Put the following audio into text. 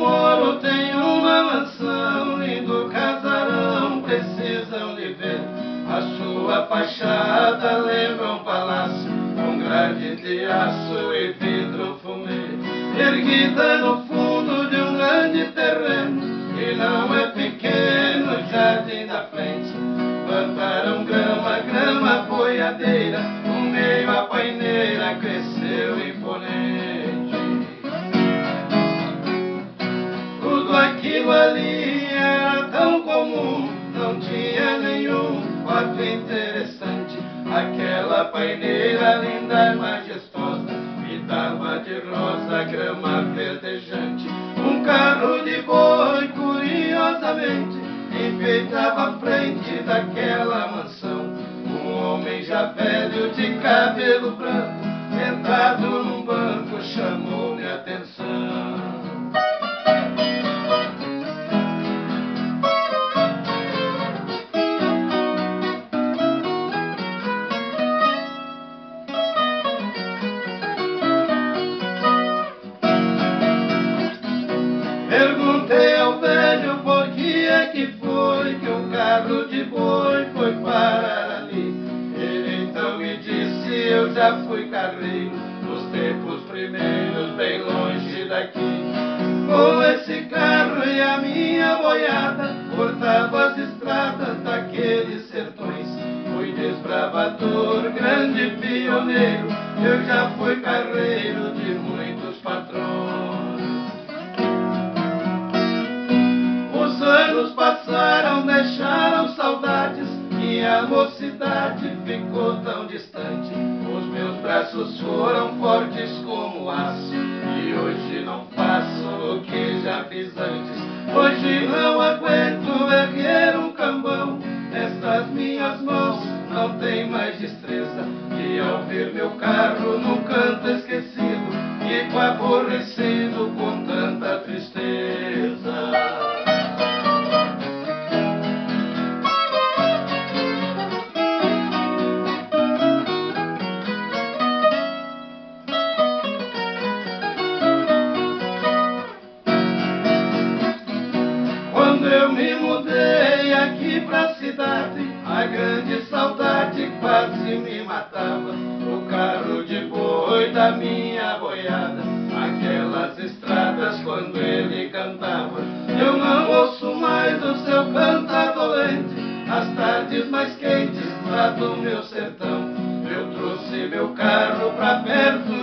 moro tem uma mansão, lindo casarão, precisam de ver. A sua fachada lembra um palácio, com grade de aço e vidro fumê, erguida no fundo de um grande terreno, e não é pequeno o jardim da frente. Plantaram grama, grama boiadeira, no meio a paineira cresceu imponente. Tudo aquilo ali era tão comum, não tinha nenhum fato interessante. Aquela paineira linda e majestosa, pintada de rosa, grama verdejante. Um carro de boi, curiosamente, enfeitava a frente daquela mansão. Um homem já velho de cabelo branco, sentado num banco, chamou minha atenção. Perguntei ao velho por que é que foi que um carro de boi foi parar ali. Ele então me disse: eu já fui carreiro nos tempos primeiros, bem longe daqui. Com esse carro e a minha boiada, cortava as estradas daqueles sertões. Fui desbravador, grande pioneiro, eu já fui carreiro de muitos patrões. Os anos passaram, deixaram saudades, minha mocidade ficou tão distante. Os meus braços foram fortes como aço, e hoje não faço o que já fiz antes. Hoje não aguento erguer um cambão, nessas minhas mãos não tem mais destreza. E ao ver meu carro num canto esquecido, fico aborrecido com tanta tristeza. Quando eu me mudei aqui pra cidade, a grande saudade quase me matava. O carro de boi da minha boiada, aquelas estradas quando ele cantava. Eu não ouço mais o seu canto dolente, as tardes mais quentes lá do meu sertão. Eu trouxe meu carro pra perto